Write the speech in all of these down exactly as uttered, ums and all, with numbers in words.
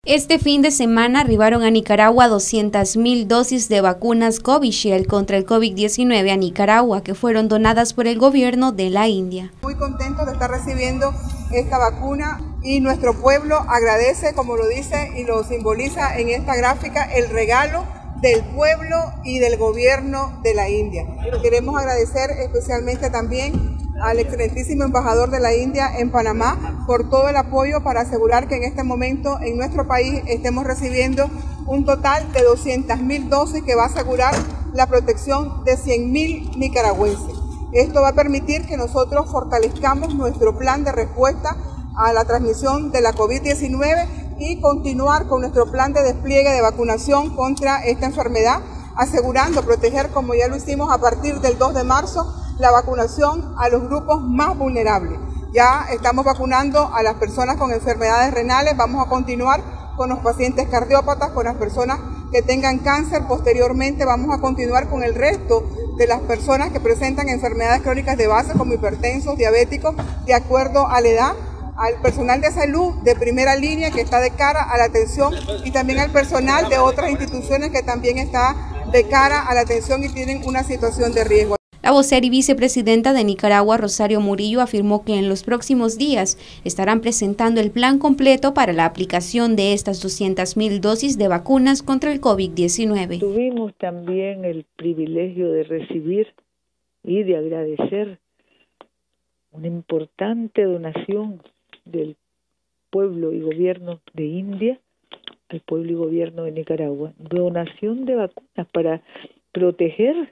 Este fin de semana arribaron a Nicaragua doscientas mil dosis de vacunas Covishield contra el COVID diecinueve a Nicaragua, que fueron donadas por el gobierno de la India. Muy contentos de estar recibiendo esta vacuna y nuestro pueblo agradece, como lo dice y lo simboliza en esta gráfica, el regalo del pueblo y del gobierno de la India. Queremos agradecer especialmente también al excelentísimo embajador de la India en Panamá por todo el apoyo para asegurar que en este momento en nuestro país estemos recibiendo un total de doscientas mil dosis que va a asegurar la protección de cien mil nicaragüenses. Esto va a permitir que nosotros fortalezcamos nuestro plan de respuesta a la transmisión de la COVID diecinueve y continuar con nuestro plan de despliegue de vacunación contra esta enfermedad, asegurando proteger, como ya lo hicimos a partir del dos de marzo, la vacunación a los grupos más vulnerables. Ya estamos vacunando a las personas con enfermedades renales, vamos a continuar con los pacientes cardiópatas, con las personas que tengan cáncer. Posteriormente vamos a continuar con el resto de las personas que presentan enfermedades crónicas de base como hipertensos, diabéticos, de acuerdo a la edad, al personal de salud de primera línea que está de cara a la atención y también al personal de otras instituciones que también está de cara a la atención y tienen una situación de riesgo. La vocera y vicepresidenta de Nicaragua, Rosario Murillo, afirmó que en los próximos días estarán presentando el plan completo para la aplicación de estas doscientas mil dosis de vacunas contra el COVID diecinueve. Tuvimos también el privilegio de recibir y de agradecer una importante donación del pueblo y gobierno de India al pueblo y gobierno de Nicaragua. Donación de vacunas para proteger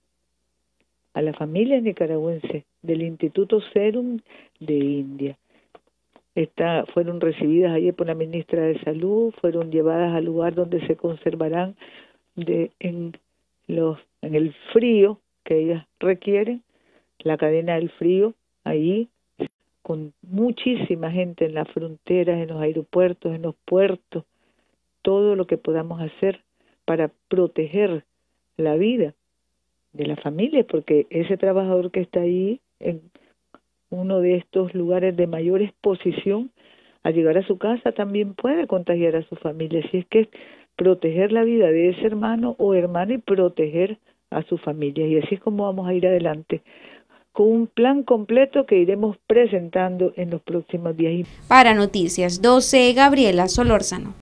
a la familia nicaragüense del Instituto Serum de India. Esta, fueron recibidas ayer por la ministra de Salud, fueron llevadas al lugar donde se conservarán de, en, los, en el frío que ellas requieren, la cadena del frío, ahí, con muchísima gente en las fronteras, en los aeropuertos, en los puertos, todo lo que podamos hacer para proteger la vida de la familia, porque ese trabajador que está ahí en uno de estos lugares de mayor exposición, al llegar a su casa también puede contagiar a su familia. Así es que proteger la vida de ese hermano o hermana y proteger a su familia. Y así es como vamos a ir adelante, con un plan completo que iremos presentando en los próximos días. Para Noticias doce, Gabriela Solórzano.